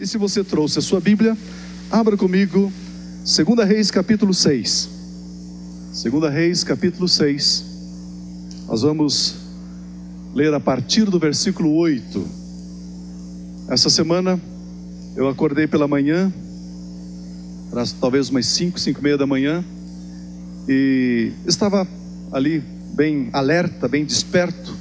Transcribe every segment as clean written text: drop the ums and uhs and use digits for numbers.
se você trouxe a sua Bíblia, abra comigo 2 Reis capítulo 6. 2 Reis capítulo 6. Nós vamos ler a partir do versículo 8. Essa semana eu acordei pela manhã, talvez umas 5h30 da manhã, e estava ali bem alerta, bem desperto,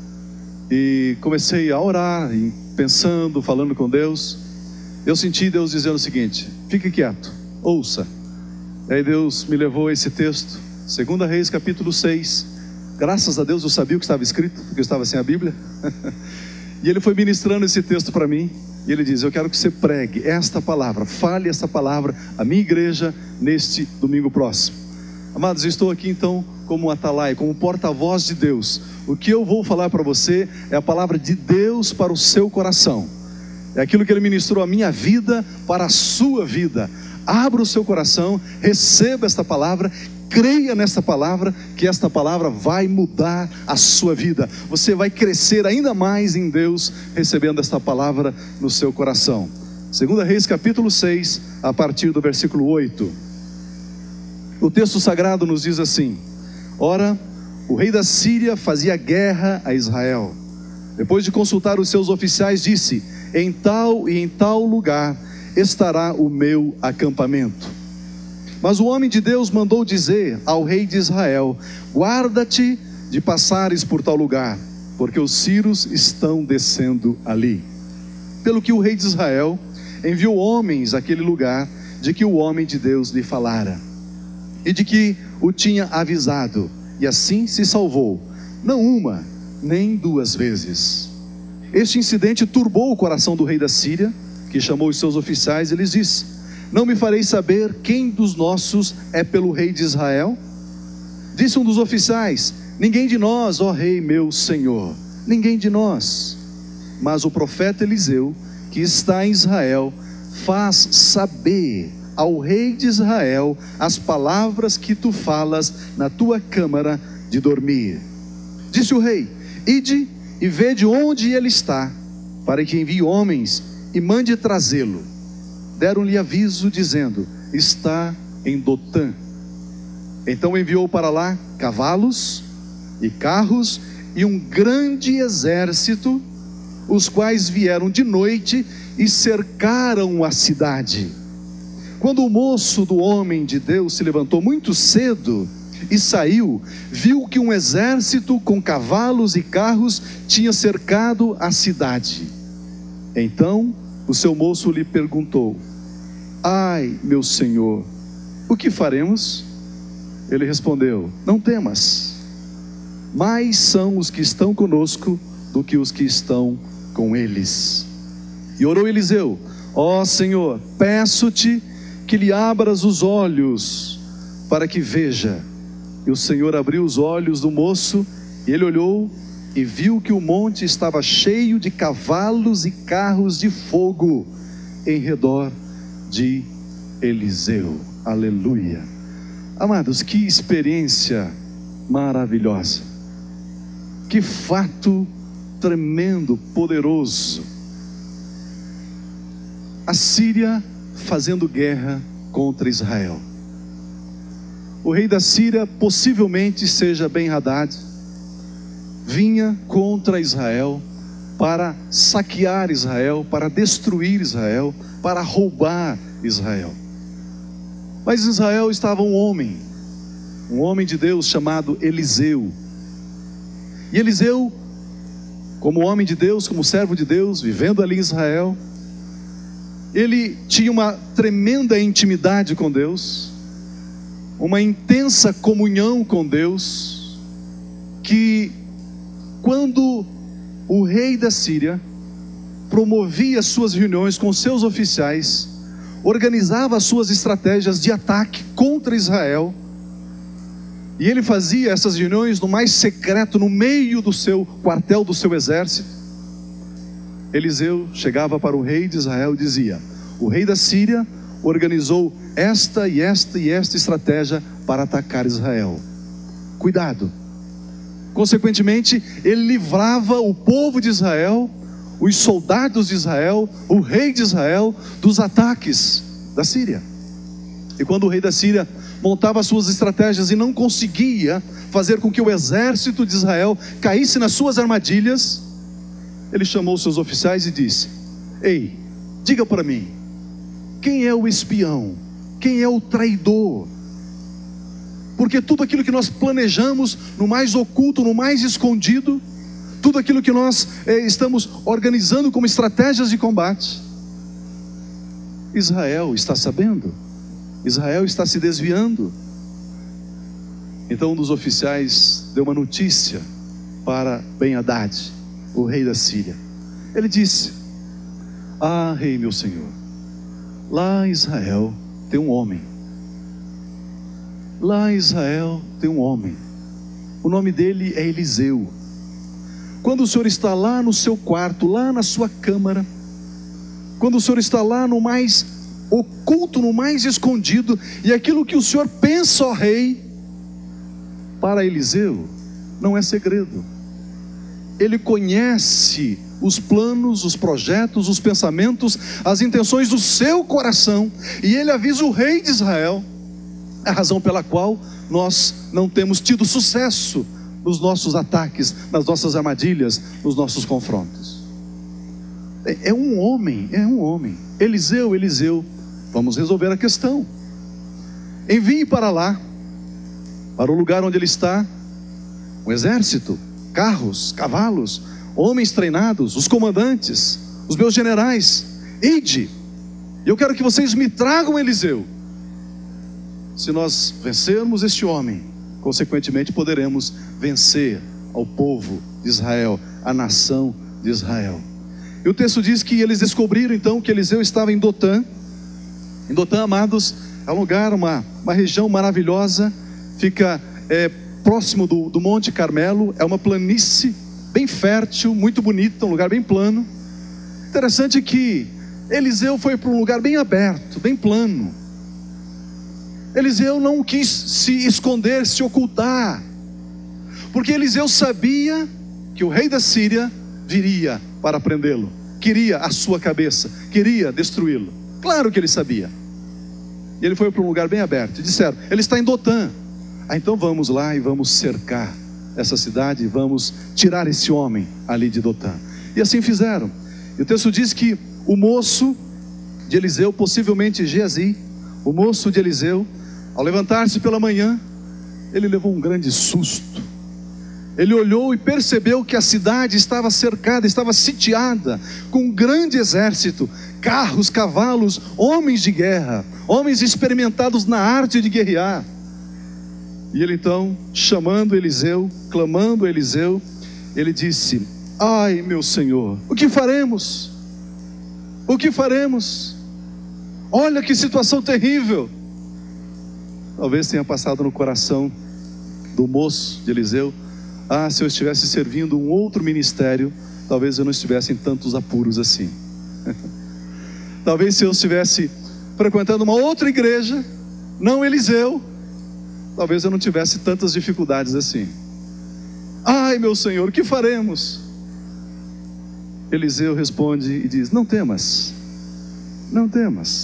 e comecei a orar, pensando, falando com Deus. Eu senti Deus dizendo o seguinte: fique quieto, ouça. E aí Deus me levou a esse texto, 2 Reis capítulo 6. Graças a Deus eu sabia o que estava escrito, porque eu estava sem a Bíblia. E Ele foi ministrando esse texto para mim, e Ele diz: eu quero que você pregue esta palavra, fale esta palavra à minha igreja neste domingo próximo. Amados, eu estou aqui então como atalaia, como porta-voz de Deus. O que eu vou falar para você é a palavra de Deus para o seu coração. É aquilo que Ele ministrou à minha vida para a sua vida. Abra o seu coração, receba esta palavra, creia nesta palavra, que esta palavra vai mudar a sua vida. Você vai crescer ainda mais em Deus, recebendo esta palavra no seu coração. 2 Reis capítulo 6, a partir do versículo 8. O texto sagrado nos diz assim: ora, o rei da Síria fazia guerra a Israel. Depois de consultar os seus oficiais, disse: em tal e em tal lugar estará o meu acampamento. Mas o homem de Deus mandou dizer ao rei de Israel: guarda-te de passares por tal lugar, porque os sírios estão descendo ali. Pelo que o rei de Israel enviou homens àquele lugar, de que o homem de Deus lhe falara, e de que o tinha avisado, e assim se salvou, não uma, nem duas vezes. Este incidente turbou o coração do rei da Síria, que chamou os seus oficiais e lhes disse: não me farei saber quem dos nossos é pelo rei de Israel? Disse um dos oficiais: ninguém de nós, ó rei meu senhor, ninguém de nós. Mas o profeta Eliseu, que está em Israel, faz saber ao rei de Israel as palavras que tu falas na tua câmara de dormir. Disse o rei: ide e vede onde ele está, para que envie homens e mande trazê-lo. Deram-lhe aviso dizendo: está em Dotã. Então enviou para lá cavalos e carros e um grande exército, os quais vieram de noite e cercaram a cidade. Quando o moço do homem de Deus se levantou muito cedo e saiu, viu que um exército com cavalos e carros tinha cercado a cidade. Então o seu moço lhe perguntou: ai, meu senhor, o que faremos? Ele respondeu: não temas, mais são os que estão conosco do que os que estão com eles. E orou Eliseu: ó Senhor, peço-te que lhe abras os olhos para que veja. E o Senhor abriu os olhos do moço, e ele olhou e viu que o monte estava cheio de cavalos e carros de fogo em redor de Eliseu. Aleluia. Amados, que experiência maravilhosa, que fato tremendo, poderoso. A Síria fazendo guerra contra Israel. O rei da Síria, possivelmente seja Ben-Hadad, vinha contra Israel para saquear Israel, para destruir Israel, para roubar Israel. Mas em Israel estava um homem de Deus chamado Eliseu. E Eliseu, como homem de Deus, como servo de Deus, vivendo ali em Israel, ele tinha uma tremenda intimidade com Deus, uma intensa comunhão com Deus, que quando o rei da Síria promovia suas reuniões com seus oficiais, organizava as suas estratégias de ataque contra Israel, e ele fazia essas reuniões no mais secreto, no meio do seu quartel, do seu exército. Eliseu chegava para o rei de Israel e dizia: o rei da Síria organizou esta e esta e esta estratégia para atacar Israel. Cuidado. Consequentemente, ele livrava o povo de Israel, os soldados de Israel, o rei de Israel, dos ataques da Síria. E quando o rei da Síria montava suas estratégias e não conseguia fazer com que o exército de Israel caísse nas suas armadilhas, ele chamou seus oficiais e disse: ei, diga para mim, quem é o espião? Quem é o traidor? Porque tudo aquilo que nós planejamos no mais oculto, no mais escondido, tudo aquilo que nós estamos organizando como estratégias de combate, Israel está sabendo, Israel está se desviando. Então um dos oficiais deu uma notícia para Ben-Hadad, o rei da Síria. Ele disse: ah, rei meu senhor, lá em Israel tem um homem. Lá em Israel tem um homem. O nome dele é Eliseu. Quando o senhor está lá no seu quarto, lá na sua câmara, quando o senhor está lá no mais oculto, no mais escondido, e aquilo que o senhor pensa, ó rei, para Eliseu não é segredo. Ele conhece os planos, os projetos, os pensamentos, as intenções do seu coração, e ele avisa o rei de Israel a razão pela qual nós não temos tido sucesso nos nossos ataques, nas nossas armadilhas, nos nossos confrontos. É um homem. Eliseu, vamos resolver a questão. Envie para lá, para o lugar onde ele está, um exército, carros, cavalos, homens treinados, os comandantes, os meus generais. Ide, eu quero que vocês me tragam Eliseu. Se nós vencermos este homem, consequentemente poderemos vencer ao povo de Israel, a nação de Israel. E o texto diz que eles descobriram então que Eliseu estava em Dotã. Em Dotã, amados, é um lugar, uma região maravilhosa, fica próximo do Monte Carmelo, é uma planície bem fértil, muito bonita, um lugar bem plano. Interessante que Eliseu foi para um lugar bem aberto, bem plano. Eliseu não quis se esconder, se ocultar, porque Eliseu sabia que o rei da Síria viria para prendê-lo, queria a sua cabeça, queria destruí-lo. Claro que ele sabia. E ele foi para um lugar bem aberto, e disseram: ele está em Dotã. Então vamos lá e vamos cercar essa cidade, e vamos tirar esse homem ali de Dotã. E assim fizeram. E o texto diz que o moço de Eliseu, possivelmente Geazi, o moço de Eliseu, ao levantar-se pela manhã, ele levou um grande susto. Ele olhou e percebeu que a cidade estava cercada, estava sitiada, com um grande exército, carros, cavalos, homens de guerra, homens experimentados na arte de guerrear. E ele então, chamando Eliseu, clamando a Eliseu, ele disse: ai meu senhor, o que faremos? O que faremos? Olha que situação terrível. Talvez tenha passado no coração do moço de Eliseu: ah, se eu estivesse servindo um outro ministério, talvez eu não estivesse em tantos apuros assim. Talvez se eu estivesse frequentando uma outra igreja, não Eliseu, talvez eu não tivesse tantas dificuldades assim. Ai meu senhor, o que faremos? Eliseu responde e diz: não temas, não temas,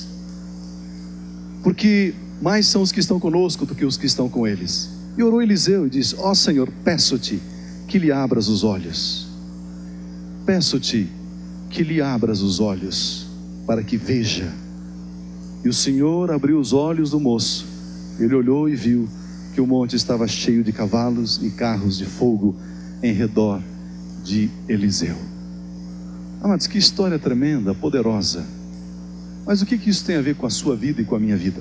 porque mais são os que estão conosco do que os que estão com eles. E orou Eliseu e disse: ó Senhor, peço-te que lhe abras os olhos. Peço-te que lhe abras os olhos, para que veja. E o Senhor abriu os olhos do moço. Ele olhou e viu que o monte estava cheio de cavalos e carros de fogo em redor de Eliseu. Amados, que história tremenda, poderosa. Mas o que isso tem a ver com a sua vida e com a minha vida?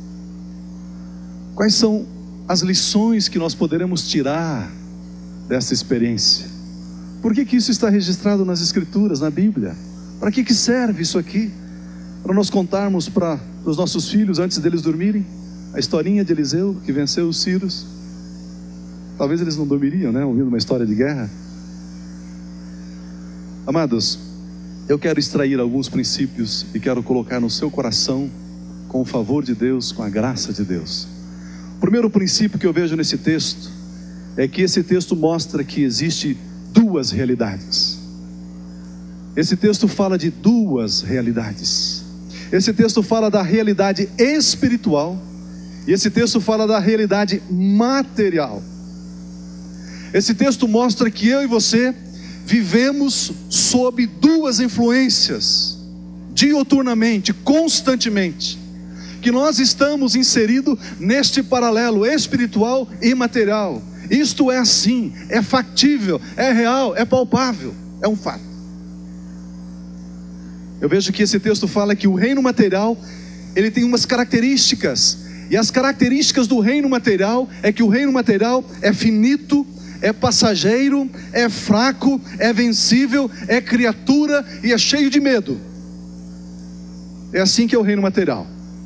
Quais são as lições que nós poderemos tirar dessa experiência? Por que isso está registrado nas Escrituras, na Bíblia? Para que serve isso aqui? Para nós contarmos para os nossos filhos, antes deles dormirem, a historinha de Eliseu que venceu os sírios? Talvez eles não dormiriam, né, ouvindo uma história de guerra. Amados, eu quero extrair alguns princípios e quero colocar no seu coração, com o favor de Deus, com a graça de Deus. O primeiro princípio que eu vejo nesse texto é que esse texto mostra que existe duas realidades. esse texto fala de duas realidades. Esse texto fala da realidade espiritual e esse texto fala da realidade material. Esse texto mostra que eu e você vivemos sob duas influências, diuturnamente, constantemente, que nós estamos inseridos neste paralelo espiritual e material. Isto é assim, é factível, é real, é palpável, é um fato. Eu vejo que esse texto fala que o reino material, ele tem umas características, e as características do reino material é que o reino material é finito, é passageiro, é fraco, é vencível, é criatura e é cheio de medo. É assim que é o reino material.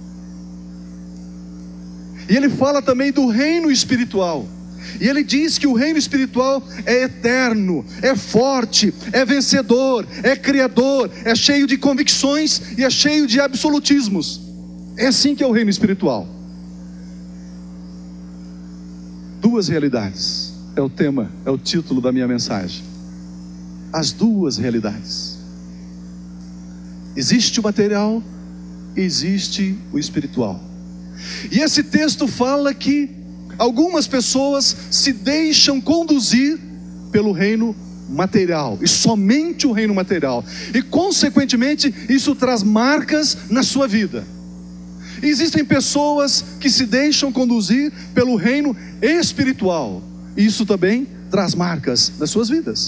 E ele fala também do reino espiritual. E ele diz que o reino espiritual é eterno, é forte, é vencedor, é criador, é cheio de convicções e é cheio de absolutismos. É assim que é o reino espiritual. Duas realidades, é o tema, é o título da minha mensagem. As duas realidades. Existe o material, existe o espiritual. E esse texto fala que algumas pessoas se deixam conduzir pelo reino material, e somente o reino material, e consequentemente isso traz marcas na sua vida. E existem pessoas que se deixam conduzir pelo reino espiritual, e isso também traz marcas nas suas vidas.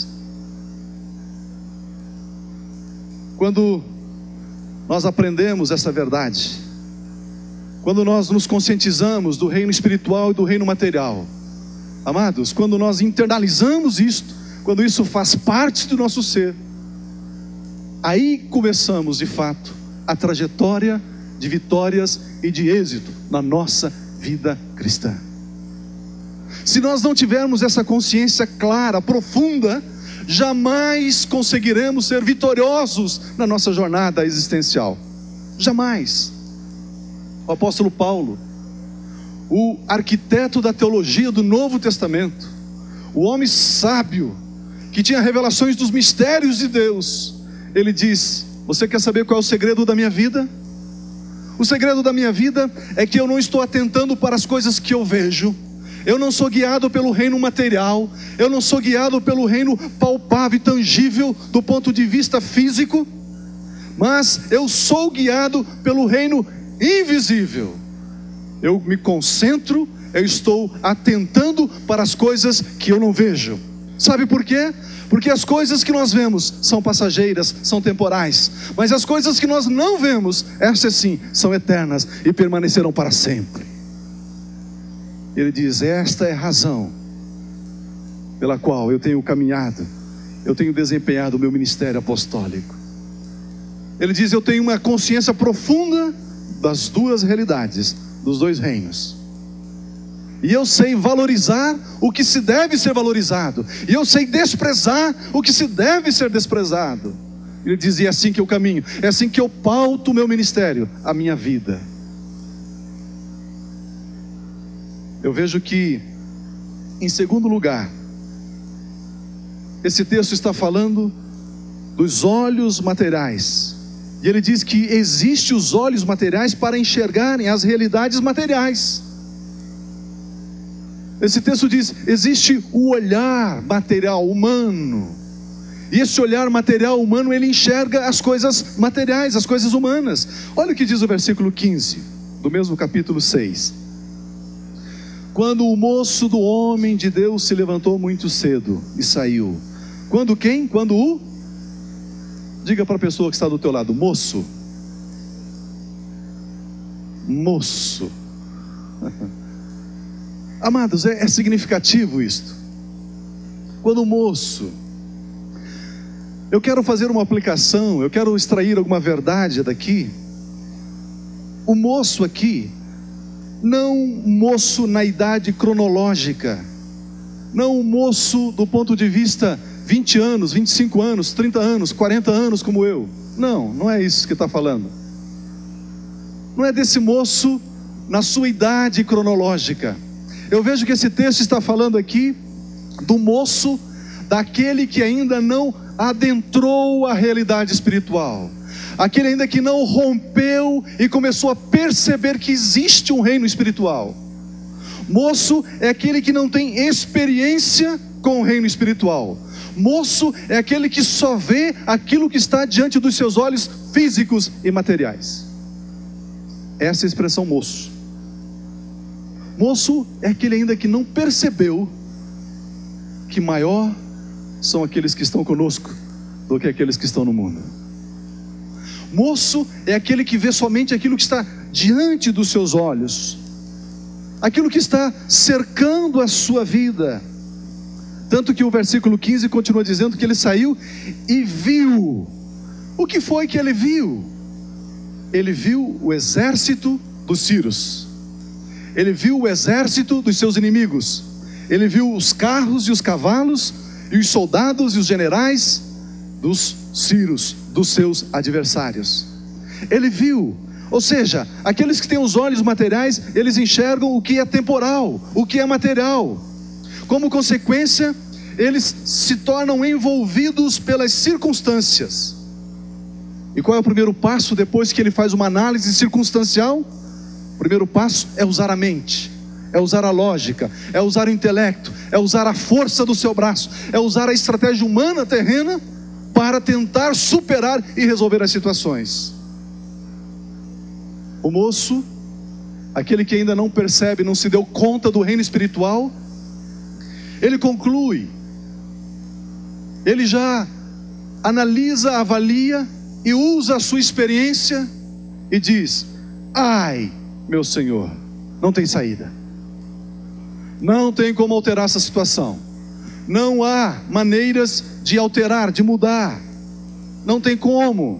Quando nós aprendemos essa verdade, quando nós nos conscientizamos do reino espiritual e do reino material, amados, quando nós internalizamos isto, quando isso faz parte do nosso ser, aí começamos de fato a trajetória de vitórias e de êxito na nossa vida cristã. Se nós não tivermos essa consciência clara, profunda, jamais conseguiremos ser vitoriosos na nossa jornada existencial. Jamais. O apóstolo Paulo, o arquiteto da teologia do Novo Testamento, o homem sábio, que tinha revelações dos mistérios de Deus, ele diz: você quer saber qual é o segredo da minha vida? O segredo da minha vida é que eu não estou atentando para as coisas que eu vejo. Eu não sou guiado pelo reino material, eu não sou guiado pelo reino palpável e tangível do ponto de vista físico, mas eu sou guiado pelo reino invisível. Eu me concentro, eu estou atentando para as coisas que eu não vejo. Sabe por quê? Porque as coisas que nós vemos são passageiras, são temporais, mas as coisas que nós não vemos, essas sim, são eternas e permanecerão para sempre. Ele diz: esta é a razão pela qual eu tenho caminhado, eu tenho desempenhado o meu ministério apostólico. Ele diz: eu tenho uma consciência profunda das duas realidades, dos dois reinos, e eu sei valorizar o que se deve ser valorizado, e eu sei desprezar o que se deve ser desprezado. Ele dizia: é assim que eu caminho, é assim que eu pauto o meu ministério, a minha vida. Eu vejo que, em segundo lugar, esse texto está falando dos olhos materiais. E ele diz que existem os olhos materiais para enxergarem as realidades materiais. Esse texto diz: existe o olhar material humano. E esse olhar material humano, ele enxerga as coisas materiais, as coisas humanas. Olha o que diz o versículo 15, do mesmo capítulo 6. Quando o moço do homem de Deus se levantou muito cedo e saiu. Quando quem? Quando o... Diga para a pessoa que está do teu lado: moço. Moço. Amados, é significativo isto. Quando o moço... Eu quero fazer uma aplicação, eu quero extrair alguma verdade daqui. O moço aqui, não moço na idade cronológica, não moço do ponto de vista 20 anos, 25 anos, 30 anos, 40 anos como eu. Não, não é isso que está falando. Não é desse moço na sua idade cronológica. Eu vejo que esse texto está falando aqui do moço, daquele que ainda não adentrou a realidade espiritual, aquele ainda que não rompeu e começou a perceber que existe um reino espiritual. Moço é aquele que não tem experiência com o reino espiritual. Moço é aquele que só vê aquilo que está diante dos seus olhos físicos e materiais. Essa é a expressão moço. Moço é aquele ainda que não percebeu que maior são aqueles que estão conosco do que aqueles que estão no mundo. Moço é aquele que vê somente aquilo que está diante dos seus olhos, aquilo que está cercando a sua vida. Tanto que o versículo 15 continua dizendo que ele saiu e viu. O que foi que ele viu? Ele viu o exército dos sírios. Ele viu o exército dos seus inimigos. Ele viu os carros e os cavalos, e os soldados e os generais dos sírios, dos seus adversários. Ele viu, ou seja, aqueles que têm os olhos materiais, eles enxergam o que é temporal, o que é material. Como consequência, eles se tornam envolvidos pelas circunstâncias. E qual é o primeiro passo depois que ele faz uma análise circunstancial? O primeiro passo é usar a mente, é usar a lógica, é usar o intelecto, é usar a força do seu braço, é usar a estratégia humana terrena para tentar superar e resolver as situações. O moço, aquele que ainda não percebe, não se deu conta do reino espiritual, ele conclui, ele já analisa, avalia e usa a sua experiência e diz: ai, meu Senhor, não tem saída, não tem como alterar essa situação, não há maneiras de alterar, de mudar, não tem como.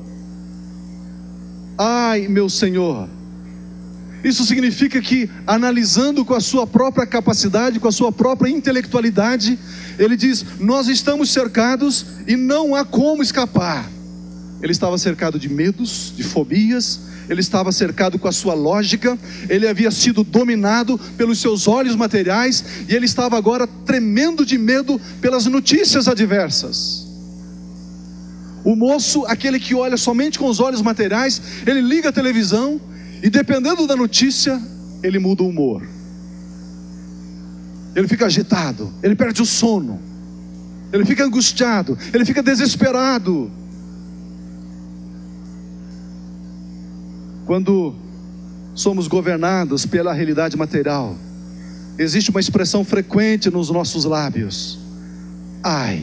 Ai, meu Senhor. Isso significa que, analisando com a sua própria capacidade, com a sua própria intelectualidade, ele diz: nós estamos cercados e não há como escapar. Ele estava cercado de medos, de fobias, ele estava cercado com a sua lógica, ele havia sido dominado pelos seus olhos materiais, e ele estava agora tremendo de medo pelas notícias adversas. O moço, aquele que olha somente com os olhos materiais, ele liga a televisão, e dependendo da notícia, ele muda o humor, ele fica agitado, ele perde o sono, ele fica angustiado, ele fica desesperado. Quando somos governados pela realidade material, existe uma expressão frequente nos nossos lábios: ai.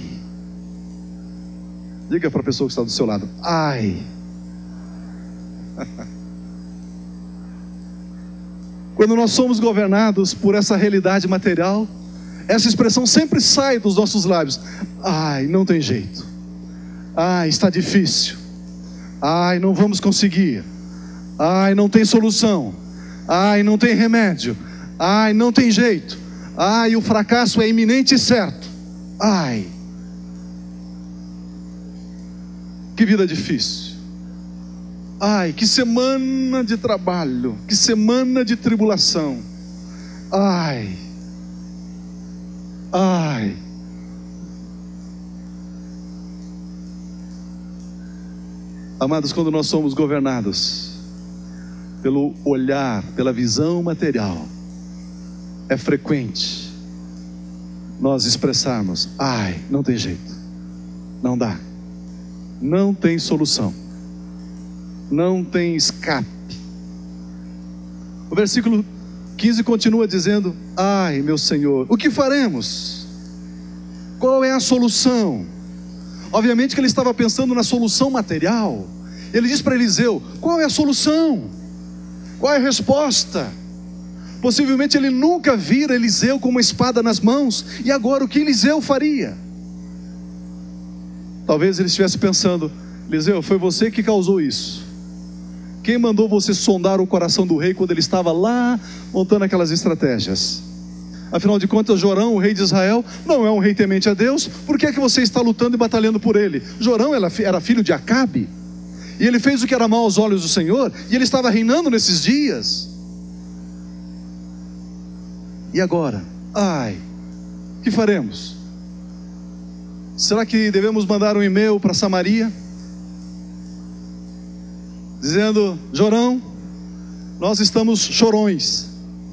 Diga para a pessoa que está do seu lado: ai. Quando nós somos governados por essa realidade material, essa expressão sempre sai dos nossos lábios: ai, não tem jeito, ai, está difícil, ai, não vamos conseguir, ai, não tem solução, ai, não tem remédio, ai, não tem jeito, ai, o fracasso é iminente e certo, ai. Que vida difícil, ai, que semana de trabalho, que semana de tribulação, ai, ai. Amados, quando nós somos governados pelo olhar, pela visão material, é frequente nós expressarmos: ai, não tem jeito, não dá, não tem solução, não tem escape. O versículo 15 continua dizendo: ai, meu Senhor, o que faremos? Qual é a solução? Obviamente que ele estava pensando na solução material. Ele diz para Eliseu: qual é a solução? Qual é a resposta? Possivelmente ele nunca vira Eliseu com uma espada nas mãos. E agora o que Eliseu faria? Talvez ele estivesse pensando: Eliseu, foi você que causou isso. Quem mandou você sondar o coração do rei quando ele estava lá montando aquelas estratégias? Afinal de contas, Jorão, o rei de Israel, não é um rei temente a Deus. Por que é que você está lutando e batalhando por ele? Jorão era filho de Acabe, e ele fez o que era mal aos olhos do Senhor, e ele estava reinando nesses dias. E agora? Ai, o que faremos? Será que devemos mandar um e-mail para Samaria? Dizendo: Jorão, nós estamos chorões.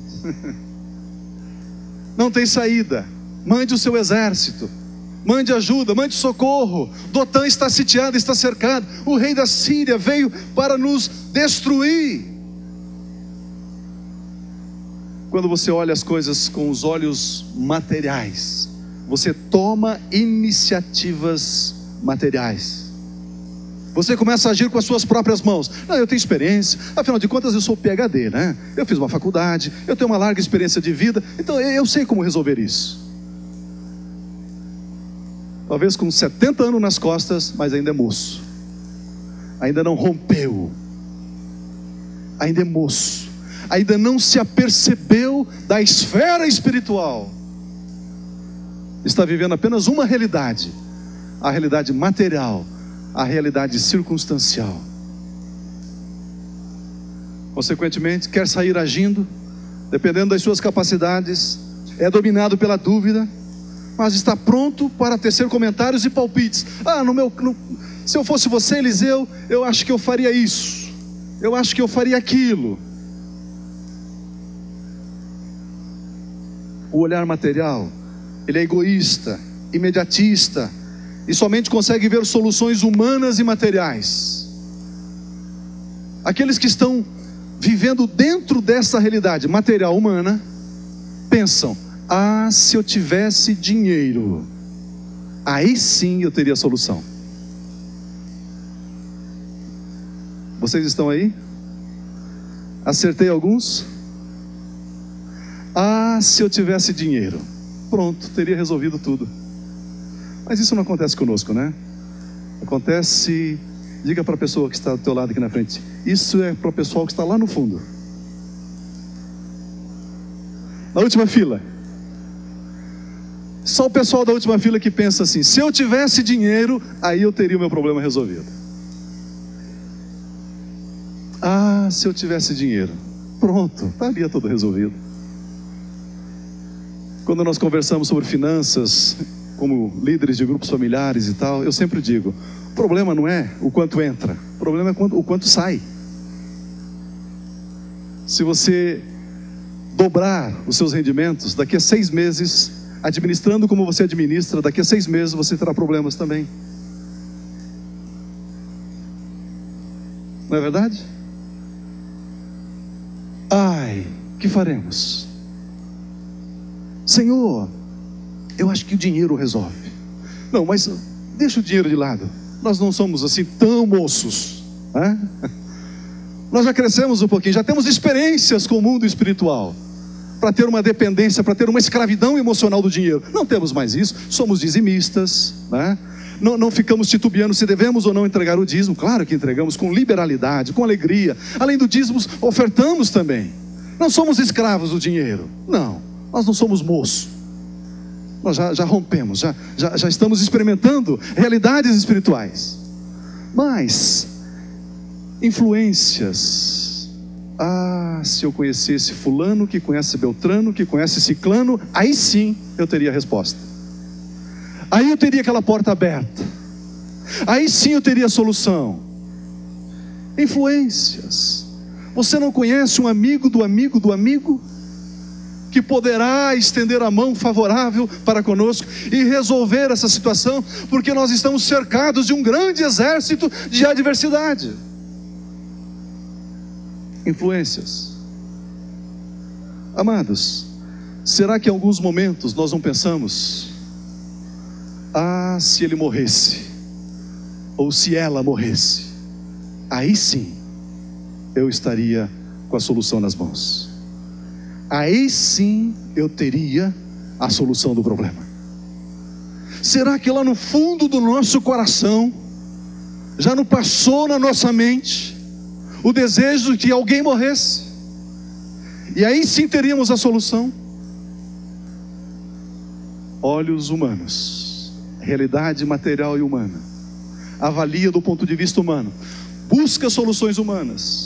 Não tem saída. Mande o seu exército. Mande ajuda, mande socorro. Dotã está sitiado, está cercado. O rei da Síria veio para nos destruir. Quando você olha as coisas com os olhos materiais, você toma iniciativas materiais. Você começa a agir com as suas próprias mãos. Não, eu tenho experiência, afinal de contas eu sou PhD, né? Eu fiz uma faculdade, eu tenho uma larga experiência de vida, então eu sei como resolver isso. Talvez com 70 anos nas costas, mas ainda é moço. Ainda não rompeu. Ainda é moço. Ainda não se apercebeu da esfera espiritual. Está vivendo apenas uma realidade: a realidade material, a realidade circunstancial. Consequentemente, quer sair agindo, dependendo das suas capacidades, é dominado pela dúvida, mas está pronto para tecer comentários e palpites. Se eu fosse você, Eliseu, eu acho que eu faria isso, eu acho que eu faria aquilo. O olhar material, ele é egoísta, imediatista, e somente consegue ver soluções humanas e materiais. Aqueles que estão vivendo dentro dessa realidade material humana, pensam: se eu tivesse dinheiro, aí sim eu teria a solução. Vocês estão aí? Acertei alguns? Se eu tivesse dinheiro, pronto, teria resolvido tudo. Mas isso não acontece conosco, né? Acontece, diga para a pessoa que está do teu lado aqui na frente, isso é para o pessoal que está lá no fundo, na última fila. Só o pessoal da última fila que pensa assim: se eu tivesse dinheiro, aí eu teria o meu problema resolvido. Se eu tivesse dinheiro, pronto, estaria tudo resolvido. Quando nós conversamos sobre finanças, como líderes de grupos familiares e tal, eu sempre digo: o problema não é o quanto entra, o problema é o quanto sai. Se você dobrar os seus rendimentos, daqui a 6 meses, administrando como você administra, daqui a 6 meses você terá problemas também. Não é verdade? Que faremos? Senhor, eu acho que o dinheiro resolve. Não, mas deixa o dinheiro de lado. Nós não somos assim tão moços, né? Nós já crescemos um pouquinho, já temos experiências com o mundo espiritual, para ter uma dependência, para ter uma escravidão emocional do dinheiro. Não temos mais isso, somos dizimistas, né? Não ficamos titubeando se devemos ou não entregar o dízimo. Claro que entregamos com liberalidade, com alegria. Além do dízimo, ofertamos também. Não somos escravos do dinheiro. Não, nós não somos moço. Nós já rompemos, já estamos experimentando realidades espirituais. Mas influências: se eu conhecesse fulano, que conhece Beltrano, que conhece Ciclano, aí sim eu teria a resposta. Aí eu teria aquela porta aberta. Aí sim eu teria a solução. Influências. Você não conhece um amigo do amigo do amigo, que poderá estender a mão favorável para conosco e resolver essa situação, porque nós estamos cercados de um grande exército de adversidade. Influências. Amados, será que em alguns momentos nós não pensamos: se ele morresse, ou se ela morresse, aí sim eu estaria com a solução nas mãos. Aí sim eu teria a solução do problema. Será que lá no fundo do nosso coração já não passou na nossa mente o desejo de que alguém morresse? E aí sim teríamos a solução. Olhos humanos, realidade material e humana, avalia do ponto de vista humano, busca soluções humanas.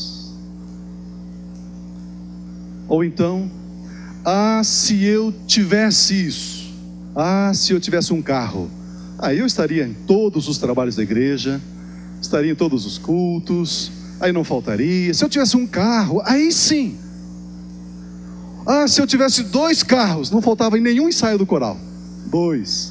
Ou então: se eu tivesse isso, se eu tivesse um carro, aí eu estaria em todos os trabalhos da igreja, estaria em todos os cultos, aí não faltaria. Se eu tivesse um carro, aí sim. Se eu tivesse 2 carros, não faltava em nenhum ensaio do coral. 2.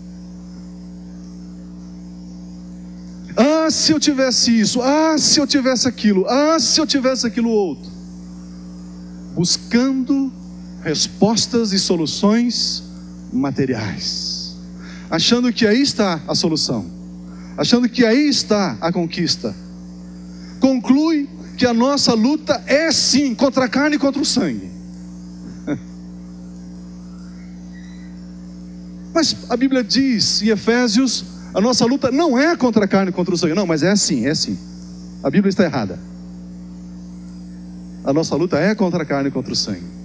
Se eu tivesse isso, se eu tivesse aquilo, se eu tivesse aquilo outro. Buscando respostas e soluções materiais, achando que aí está a solução, achando que aí está a conquista. Conclui que a nossa luta é sim contra a carne e contra o sangue. Mas a Bíblia diz em Efésios, a nossa luta não é contra a carne e contra o sangue. Não, mas é assim. A Bíblia está errada. A nossa luta é contra a carne e contra o sangue.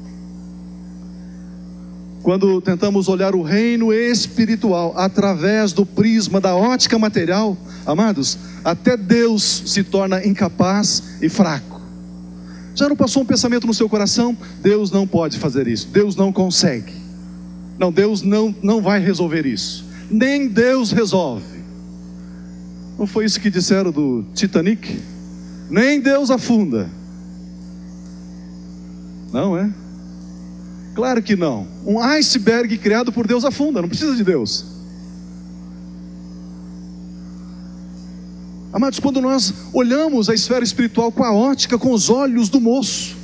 Quando tentamos olhar o reino espiritual através do prisma da ótica material, amados, até Deus se torna incapaz e fraco. Já não passou um pensamento no seu coração? Deus não pode fazer isso, Deus não consegue. Não, Deus não vai resolver isso. Nem Deus resolve. Não foi isso que disseram do Titanic? Nem Deus afunda. Não é? Claro que não. Um iceberg criado por Deus afunda, não precisa de Deus. Amados, quando nós olhamos a esfera espiritual com a ótica, com os olhos do moço,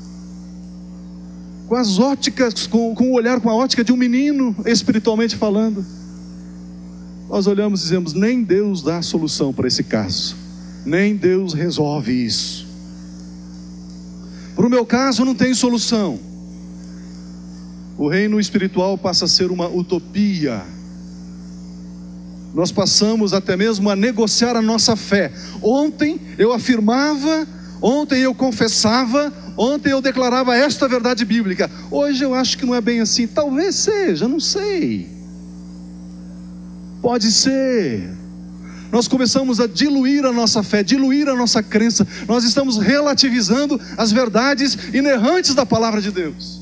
com as óticas, com o olhar, com a ótica de um menino, espiritualmente falando, nós olhamos e dizemos, nem Deus dá solução para esse caso, nem Deus resolve isso. Para o meu caso não tem solução. O reino espiritual passa a ser uma utopia. Nós passamos até mesmo a negociar a nossa fé. Ontem eu afirmava, ontem eu confessava, ontem eu declarava esta verdade bíblica. Hoje eu acho que não é bem assim. Talvez seja, não sei. Pode ser. Nós começamos a diluir a nossa fé, diluir a nossa crença. Nós estamos relativizando as verdades inerrantes da palavra de Deus.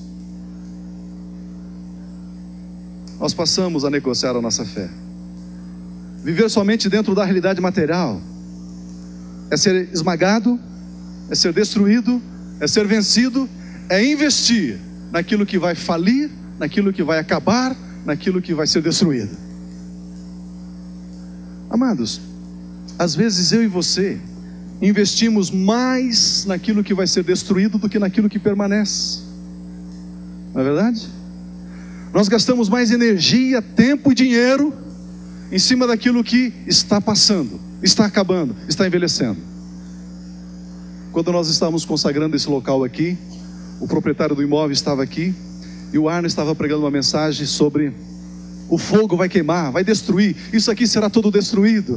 Nós passamos a negociar a nossa fé. Viver somente dentro da realidade material é ser esmagado, é ser destruído, é ser vencido, é investir naquilo que vai falir, naquilo que vai acabar, naquilo que vai ser destruído. Amados, às vezes eu e você investimos mais naquilo que vai ser destruído do que naquilo que permanece. Não é verdade? Nós gastamos mais energia, tempo e dinheiro em cima daquilo que está passando, está acabando, está envelhecendo. Quando nós estávamos consagrando esse local aqui, o proprietário do imóvel estava aqui e o Arno estava pregando uma mensagem sobre o fogo vai queimar, vai destruir, isso aqui será todo destruído.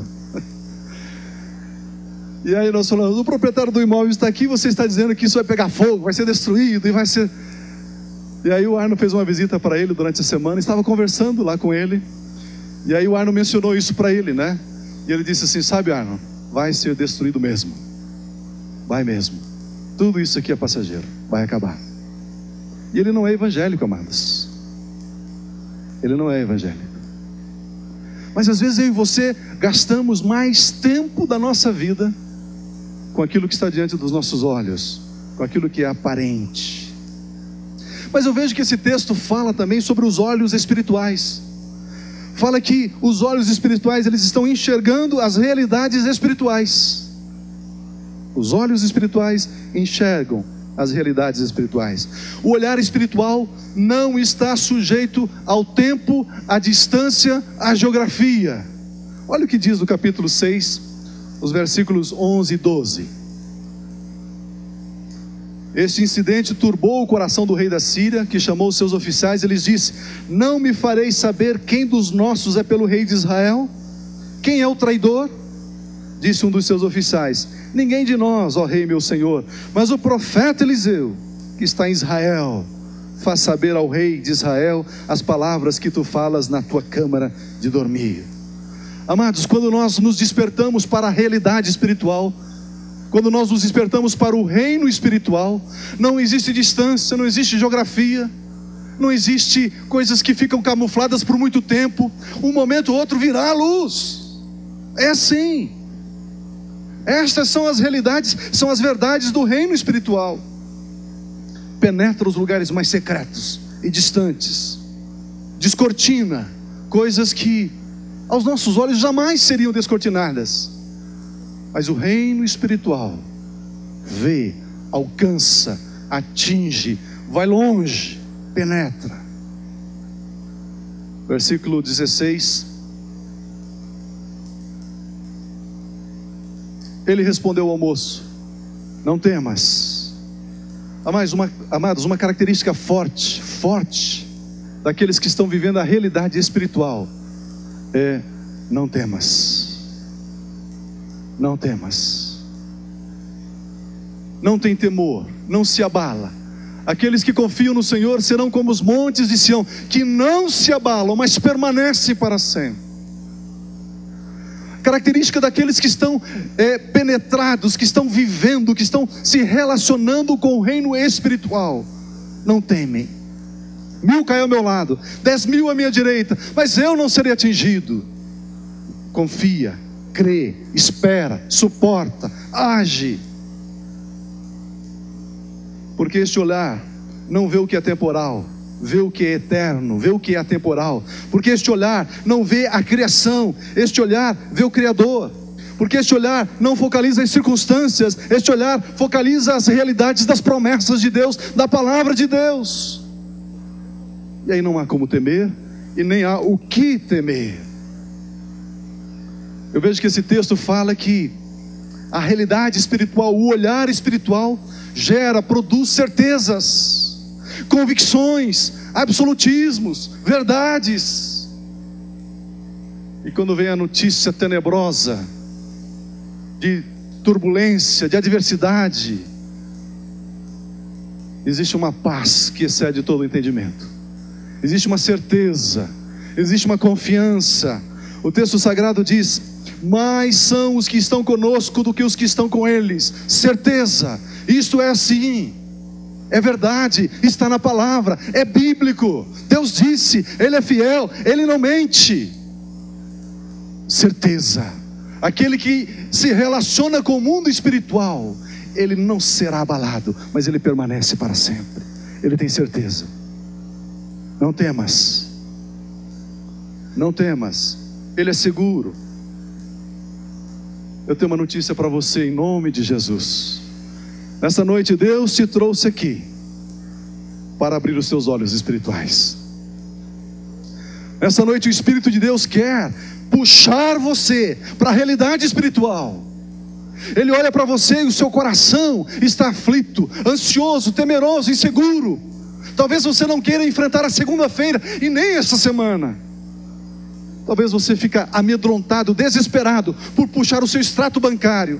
E aí nós falamos, o proprietário do imóvel está aqui, você está dizendo que isso vai pegar fogo, vai ser destruído e vai ser... E aí o Arno fez uma visita para ele durante a semana, estava conversando lá com ele, e aí o Arno mencionou isso para ele, né? E ele disse assim, sabe Arno, vai ser destruído mesmo, vai mesmo, tudo isso aqui é passageiro, vai acabar. E ele não é evangélico, amados, ele não é evangélico. Mas às vezes eu e você gastamos mais tempo da nossa vida com aquilo que está diante dos nossos olhos, com aquilo que é aparente. Mas eu vejo que esse texto fala também sobre os olhos espirituais. Fala que os olhos espirituais, eles estão enxergando as realidades espirituais. Os olhos espirituais enxergam as realidades espirituais. O olhar espiritual não está sujeito ao tempo, à distância, à geografia. Olha o que diz no capítulo 6, os versículos 11 e 12. Este incidente turbou o coração do rei da Síria, que chamou os seus oficiais e lhes disse, não me fareis saber quem dos nossos é pelo rei de Israel? Quem é o traidor? Disse um dos seus oficiais, ninguém de nós, ó rei meu senhor, mas o profeta Eliseu, que está em Israel, faz saber ao rei de Israel as palavras que tu falas na tua câmara de dormir. Amados, quando nós nos despertamos para a realidade espiritual, quando nós nos despertamos para o reino espiritual, não existe distância, não existe geografia, Não existe coisas que ficam camufladas por muito tempo. Um momento ou outro virá a luz. É assim. Estas são as realidades, são as verdades do reino espiritual. Penetra os lugares mais secretos e distantes. Descortina coisas que aos nossos olhos jamais seriam descortinadas. Mas o reino espiritual vê, alcança, atinge, vai longe, penetra. Versículo 16. Ele respondeu ao moço: não temas. Amados, uma característica forte daqueles que estão vivendo a realidade espiritual é: não temas. Não temas. Não tem temor, não se abala. Aqueles que confiam no Senhor serão como os montes de Sião, que não se abalam, mas permanecem para sempre. Característica daqueles que estão penetrados, que estão vivendo, que estão se relacionando com o reino espiritual: não temem. 1000 caem ao meu lado, 10.000 à minha direita, mas eu não serei atingido. Confia, crê, espera, suporta, age. Porque este olhar não vê o que é temporal, vê o que é eterno, vê o que é atemporal. Porque este olhar não vê a criação, este olhar vê o Criador. Porque este olhar não focaliza as circunstâncias, este olhar focaliza as realidades das promessas de Deus, da palavra de Deus. E aí não há como temer, e nem há o que temer. Eu vejo que esse texto fala que a realidade espiritual, o olhar espiritual produz certezas, convicções, absolutismos, verdades. E quando vem a notícia tenebrosa de turbulência, de adversidade, existe uma paz que excede todo o entendimento. Existe uma certeza, existe uma confiança. O texto sagrado diz: mais são os que estão conosco do que os que estão com eles. Certeza, isto é assim, é verdade, está na palavra, é bíblico. Deus disse, Ele é fiel, Ele não mente. Certeza, aquele que se relaciona com o mundo espiritual, ele não será abalado, mas ele permanece para sempre. Ele tem certeza. Não temas, não temas, Ele é seguro. Eu tenho uma notícia para você em nome de Jesus. Nessa noite Deus te trouxe aqui para abrir os seus olhos espirituais. Nessa noite o Espírito de Deus quer puxar você para a realidade espiritual. Ele olha para você e o seu coração está aflito, ansioso, temeroso, inseguro. Talvez você não queira enfrentar a segunda-feira e nem esta semana. Talvez você fique amedrontado, desesperado por puxar o seu extrato bancário.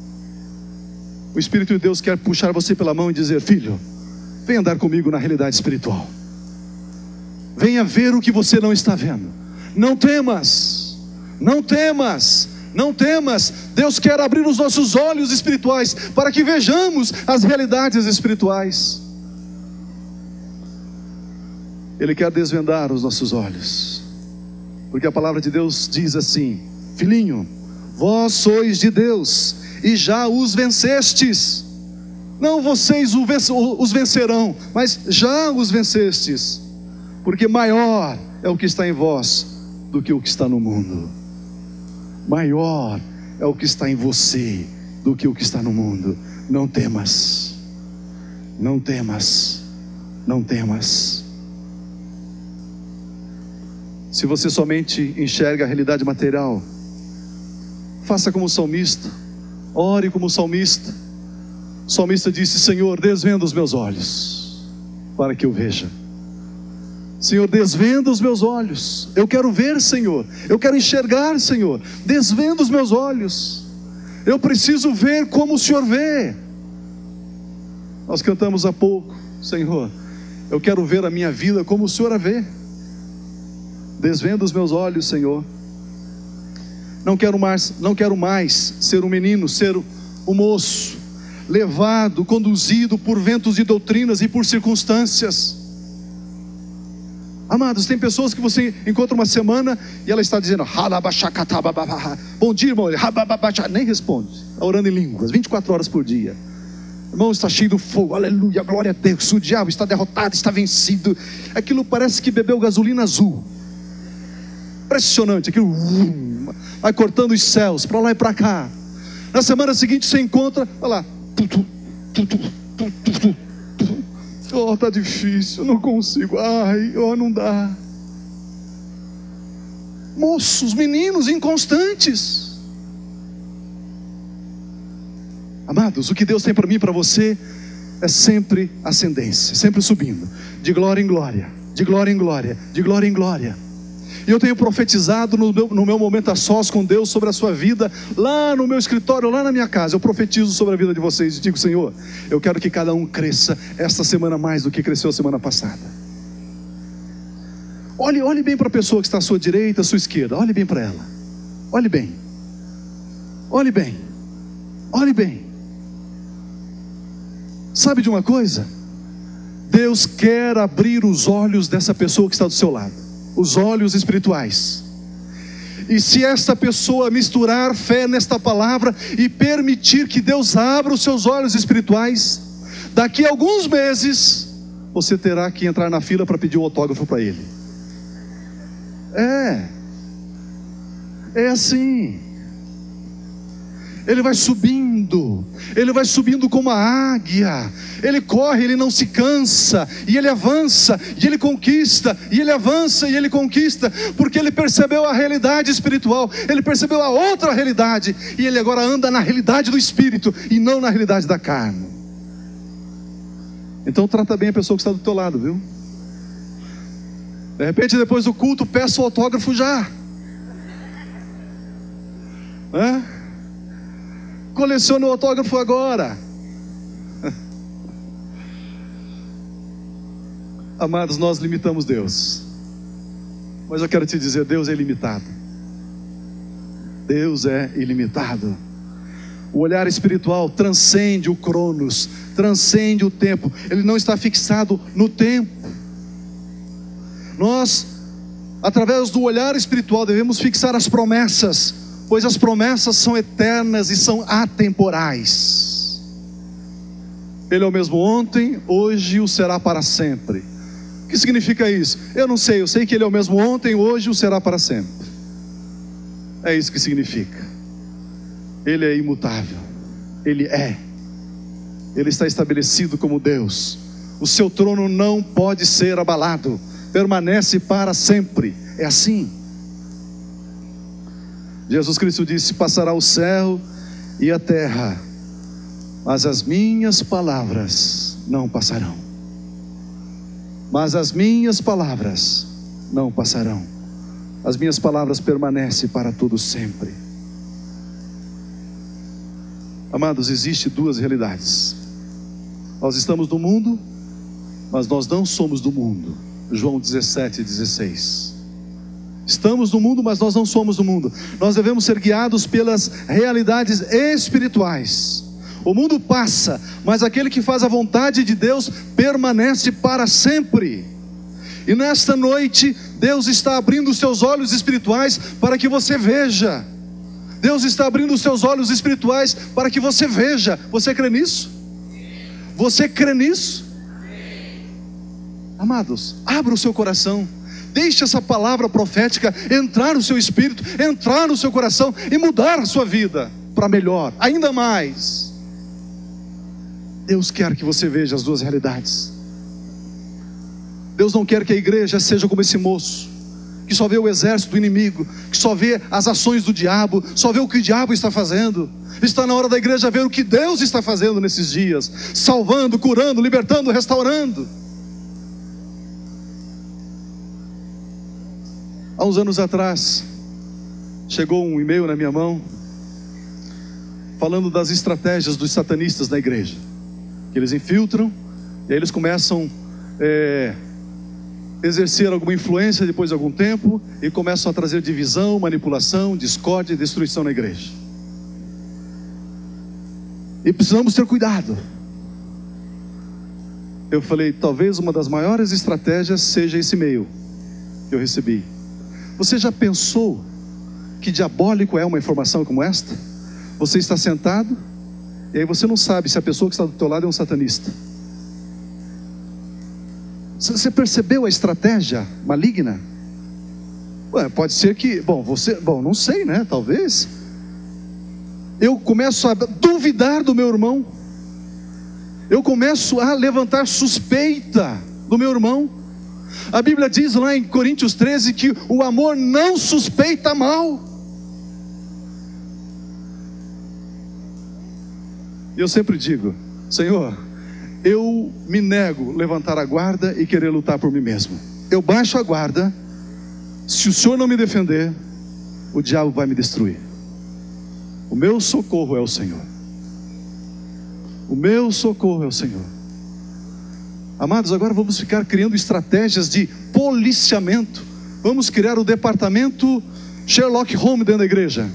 O Espírito de Deus quer puxar você pela mão e dizer: filho, vem andar comigo na realidade espiritual. Venha ver o que você não está vendo. Não temas, não temas, não temas. Deus quer abrir os nossos olhos espirituais para que vejamos as realidades espirituais. Ele quer desvendar os nossos olhos, porque a palavra de Deus diz assim: filhinho, vós sois de Deus e já os vencestes. Não vocês os vencerão, mas já os vencestes, porque maior é o que está em vós do que o que está no mundo. Maior é o que está em você do que o que está no mundo. Não temas, não temas, não temas. Se você somente enxerga a realidade material, faça como o salmista, ore como o salmista. O salmista disse: Senhor, desvenda os meus olhos, para que eu veja. Senhor, desvenda os meus olhos, eu quero ver, Senhor, eu quero enxergar, Senhor, desvenda os meus olhos, eu preciso ver como o Senhor vê. Nós cantamos há pouco: Senhor, eu quero ver a minha vida como o Senhor a vê. Desvenda os meus olhos, Senhor. Não quero mais ser um menino, ser um moço, levado, conduzido por ventos de doutrinas e por circunstâncias. Amados, tem pessoas que você encontra uma semana e ela está dizendo, bom dia, irmão, nem responde, está orando em línguas, 24 horas por dia. Irmão, está cheio do fogo, aleluia, glória a Deus, o diabo está derrotado, está vencido. Aquilo parece que bebeu gasolina azul. Impressionante, aquilo vai cortando os céus, para lá e para cá. Na semana seguinte você encontra, olha lá, oh, está difícil, não consigo, ai, oh, não dá. Moços, meninos inconstantes. Amados, o que Deus tem para mim e para você é sempre ascendência, sempre subindo, de glória em glória, de glória em glória, de glória em glória. E eu tenho profetizado no meu momento a sós com Deus sobre a sua vida, lá no meu escritório, lá na minha casa. Eu profetizo sobre a vida de vocês e digo, Senhor, eu quero que cada um cresça esta semana mais do que cresceu a semana passada. Olhe bem para a pessoa que está à sua direita, à sua esquerda, olhe bem para ela, olhe bem, olhe bem, olhe bem. Sabe de uma coisa? Deus quer abrir os olhos dessa pessoa que está do seu lado, os olhos espirituais. E se esta pessoa misturar fé nesta palavra e permitir que Deus abra os seus olhos espirituais, daqui a alguns meses você terá que entrar na fila para pedir o autógrafo para ele. É assim. Ele vai subindo como a águia, ele corre, ele não se cansa, e ele avança, e ele conquista, e ele avança, e ele conquista, porque ele percebeu a realidade espiritual, ele percebeu a outra realidade, e ele agora anda na realidade do Espírito, e não na realidade da carne. Então trata bem a pessoa que está do teu lado, viu? De repente depois do culto, peça o autógrafo já. Colecione o autógrafo agora. Amados, nós limitamos Deus, mas eu quero te dizer, Deus é ilimitado. Deus é ilimitado. O olhar espiritual transcende o cronos, transcende o tempo. Ele não está fixado no tempo. Nós, através do olhar espiritual, devemos fixar as promessas, pois as promessas são eternas e são atemporais. Ele é o mesmo ontem, hoje e o será para sempre. O que significa isso? Eu não sei, eu sei que Ele é o mesmo ontem, hoje e o será para sempre. É isso que significa. Ele é imutável, Ele está estabelecido como Deus. O seu trono não pode ser abalado, permanece para sempre. É assim. Jesus Cristo disse, passará o céu e a terra, mas as minhas palavras não passarão. Mas as minhas palavras não passarão. As minhas palavras permanecem para todo sempre. Amados, existem duas realidades. Nós estamos no mundo, mas nós não somos do mundo. João 17:16. Estamos no mundo, mas nós não somos do mundo. Nós devemos ser guiados pelas realidades espirituais. O mundo passa, mas aquele que faz a vontade de Deus permanece para sempre. E nesta noite, Deus está abrindo os seus olhos espirituais para que você veja. Deus está abrindo os seus olhos espirituais para que você veja. Você crê nisso? Você crê nisso? Amados, abra o seu coração. Deixe essa palavra profética entrar no seu espírito, entrar no seu coração e mudar a sua vida para melhor, ainda mais. Deus quer que você veja as duas realidades. Deus não quer que a igreja seja como esse moço, que só vê o exército do inimigo, que só vê as ações do diabo, só vê o que o diabo está fazendo. Está na hora da igreja ver o que Deus está fazendo nesses dias, salvando, curando, libertando, restaurando. Há uns anos atrás, chegou um e-mail na minha mão, falando das estratégias dos satanistas na igreja, que eles infiltram, e aí eles começam exercer alguma influência depois de algum tempo, e começam a trazer divisão, manipulação, discórdia e destruição na igreja. E precisamos ter cuidado. Eu falei, talvez uma das maiores estratégias seja esse e-mail. que eu recebi. Você já pensou que diabólico é uma informação como esta? Você está sentado e aí você não sabe se a pessoa que está do teu lado é um satanista. Você percebeu a estratégia maligna? Ué, pode ser que, não sei, né? Talvez eu começo a duvidar do meu irmão, eu começo a levantar suspeita do meu irmão. A Bíblia diz lá em Coríntios 13 que o amor não suspeita mal. E eu sempre digo: Senhor, eu me nego a levantar a guarda e querer lutar por mim mesmo. Eu baixo a guarda. Se o Senhor não me defender, o diabo vai me destruir. O meu socorro é o Senhor. O meu socorro é o Senhor. Amados, agora vamos ficar criando estratégias de policiamento. Vamos criar o departamento Sherlock Holmes dentro da igreja.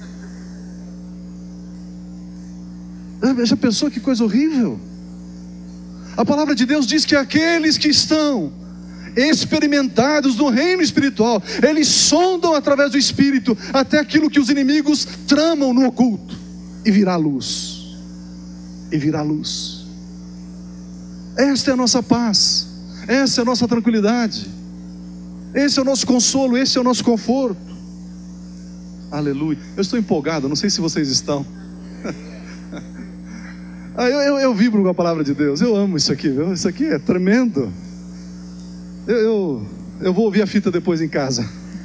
Já pensou que coisa horrível? A palavra de Deus diz que aqueles que estão experimentados no reino espiritual, eles sondam através do Espírito até aquilo que os inimigos tramam no oculto, e virá luz. E virá luz. Esta é a nossa paz, essa é a nossa tranquilidade, esse é o nosso consolo, esse é o nosso conforto. Aleluia. Eu estou empolgado, não sei se vocês estão. Eu vibro com a palavra de Deus. Eu amo isso aqui, viu? Isso aqui é tremendo. Eu vou ouvir a fita depois em casa.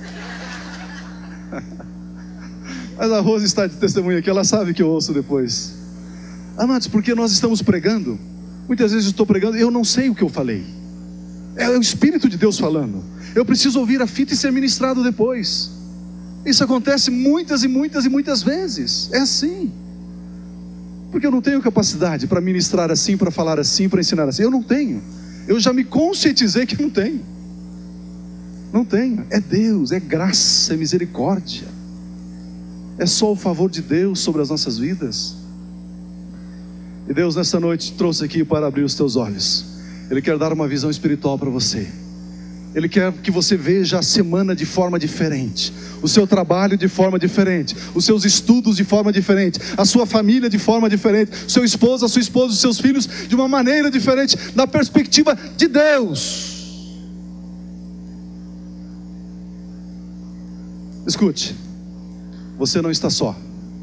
Mas a Rose está de testemunha aqui, ela sabe que eu ouço depois. Amados, porque nós estamos pregando. Muitas vezes eu estou pregando e eu não sei o que eu falei. É o Espírito de Deus falando. Eu preciso ouvir a fita e ser ministrado depois. Isso acontece muitas e muitas e muitas vezes. É assim. Porque eu não tenho capacidade para ministrar assim, para falar assim, para ensinar assim. Eu não tenho. Eu já me conscientizei que não tenho. Não tenho. É Deus, é graça, é misericórdia. É só o favor de Deus sobre as nossas vidas. E Deus nessa noite te trouxe aqui para abrir os teus olhos. Ele quer dar uma visão espiritual para você. Ele quer que você veja a semana de forma diferente, o seu trabalho de forma diferente, os seus estudos de forma diferente, a sua família de forma diferente, o seu esposo, a sua esposa, os seus filhos de uma maneira diferente, na perspectiva de Deus. Escute, você não está só.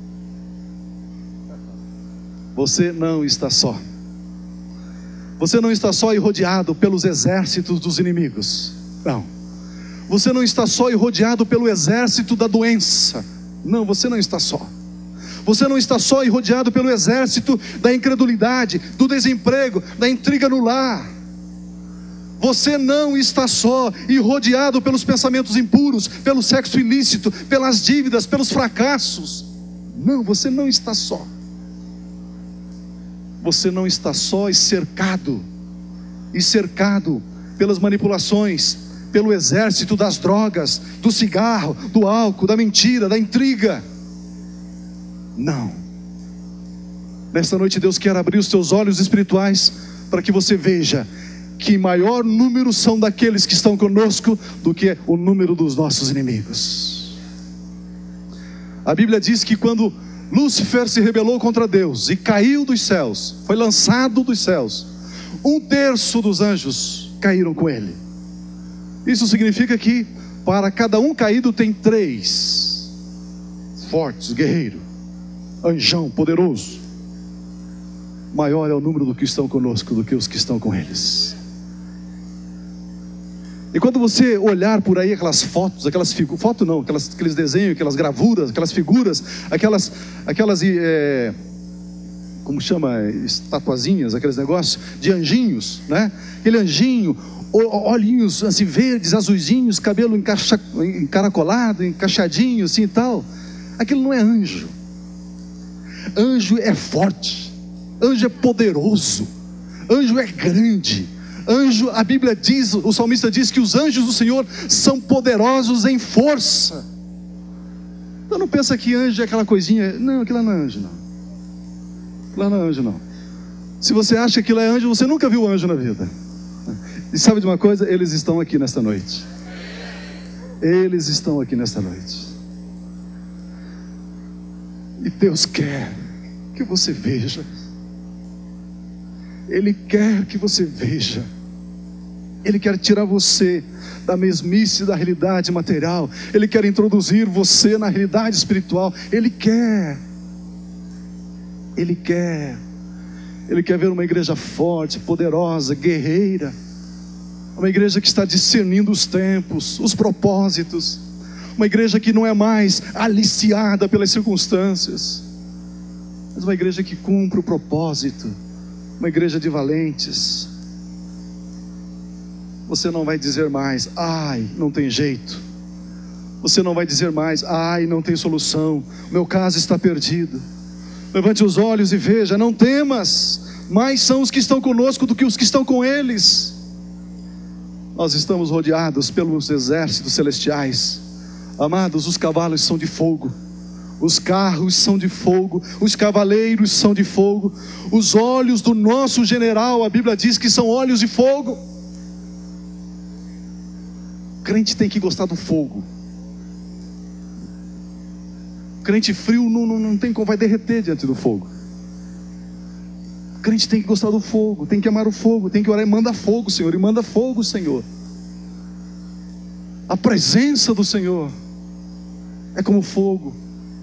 Você não está só. Você não está só e rodeado pelos exércitos dos inimigos. Não. Você não está só e rodeado pelo exército da doença. Não, você não está só. Você não está só e rodeado pelo exército da incredulidade, do desemprego, da intriga no lar. Você não está só e rodeado pelos pensamentos impuros, pelo sexo ilícito, pelas dívidas, pelos fracassos. Não, você não está só. Você não está só e cercado pelas manipulações, pelo exército das drogas, do cigarro, do álcool, da mentira, da intriga. Não. Nesta noite Deus quer abrir os teus olhos espirituais para que você veja que maior número são daqueles que estão conosco do que o número dos nossos inimigos. A Bíblia diz que quando Lúcifer se rebelou contra Deus e caiu dos céus, foi lançado dos céus, 1/3 dos anjos caíram com ele. Isso significa que para cada um caído tem 3 fortes, guerreiro, anjão, poderoso. Maior é o número dos que estão conosco do que os que estão com eles. E quando você olhar por aí aquelas fotos, aquelas figuras, foto não, aqueles desenhos, aquelas gravuras, aquelas figuras, como chama, estatuazinhas, aqueles negócios de anjinhos, né? Aquele anjinho, olhinhos assim verdes, azulzinhos, cabelo encaracolado, encaixadinho assim e tal. Aquilo não é anjo. Anjo é forte, anjo é poderoso, anjo é grande. Anjo, a Bíblia diz, o salmista diz que os anjos do Senhor são poderosos em força. Então não pensa que anjo é aquela coisinha. Não, aquilo não é anjo não. Aquilo não é anjo não. Se você acha que aquilo é anjo, você nunca viu anjo na vida. E sabe de uma coisa? Eles estão aqui nesta noite. Eles estão aqui nesta noite. E Deus quer que você veja. Ele quer que você veja. Ele quer tirar você da mesmice da realidade material. Ele quer introduzir você na realidade espiritual. Ele quer ver uma igreja forte, poderosa, guerreira. Uma igreja que está discernindo os tempos, os propósitos. Uma igreja que não é mais aliciada pelas circunstâncias, mas uma igreja que cumpre o propósito. Uma igreja de valentes. Você não vai dizer mais, ai, não tem jeito. Você não vai dizer mais, ai, não tem solução, meu caso está perdido. Levante os olhos e veja, não temas, mais são os que estão conosco do que os que estão com eles. Nós estamos rodeados pelos exércitos celestiais. Amados, os cavalos são de fogo, os carros são de fogo, os cavaleiros são de fogo. Os olhos do nosso general, a Bíblia diz que são olhos de fogo. O crente tem que gostar do fogo. O crente frio não tem como, vai derreter diante do fogo. O crente tem que gostar do fogo, tem que amar o fogo, tem que orar e manda fogo, Senhor, e manda fogo, Senhor. A presença do Senhor é como fogo.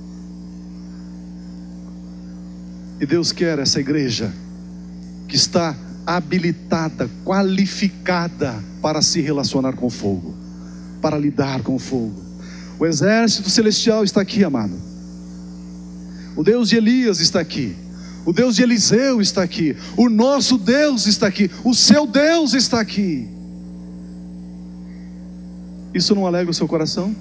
E Deus quer essa igreja que está habilitada, qualificada para se relacionar com o fogo, para lidar com o fogo. O exército celestial está aqui, amado. O Deus de Elias está aqui. O Deus de Eliseu está aqui. O nosso Deus está aqui. O seu Deus está aqui. Isso não alegra o seu coração?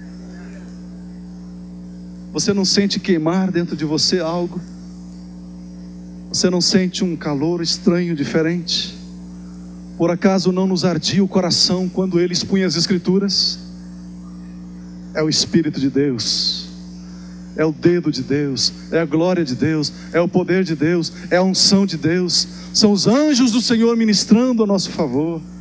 Você não sente queimar dentro de você algo? Você não sente um calor estranho, diferente? Por acaso não nos ardia o coração quando ele expunha as Escrituras? É o Espírito de Deus, é o dedo de Deus, é a glória de Deus, é o poder de Deus, é a unção de Deus. São os anjos do Senhor ministrando a nosso favor.